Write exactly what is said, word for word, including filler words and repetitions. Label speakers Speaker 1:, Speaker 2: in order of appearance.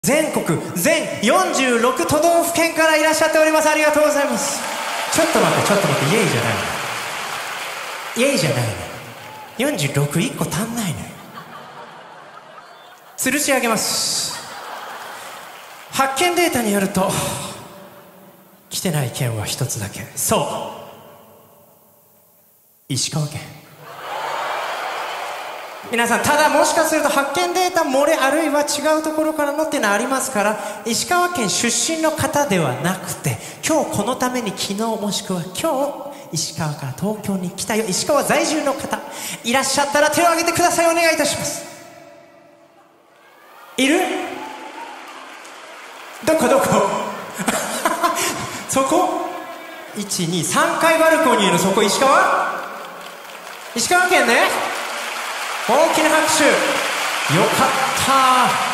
Speaker 1: 全国全よんじゅうろく都道府県からいらっしゃっております。ありがとうございます。ちょっと待ってちょっと待ってイエイじゃないのイエイじゃないのよんじゅうろくいっこ足んないのよ。吊るし上げます。発見データによると来てない県は一つだけ。そう石川県。皆さん、ただもしかすると発見データ漏れあるいは違うところからのっていうのはありますから、石川県出身の方ではなくて、今日このために昨日もしくは今日石川から東京に来たよ、石川在住の方いらっしゃったら手を挙げてください。お願いいたします。いる？どこどこそこ いちにさん 階バルコニーのそこ石川石川県ね。大きな拍手。よかった。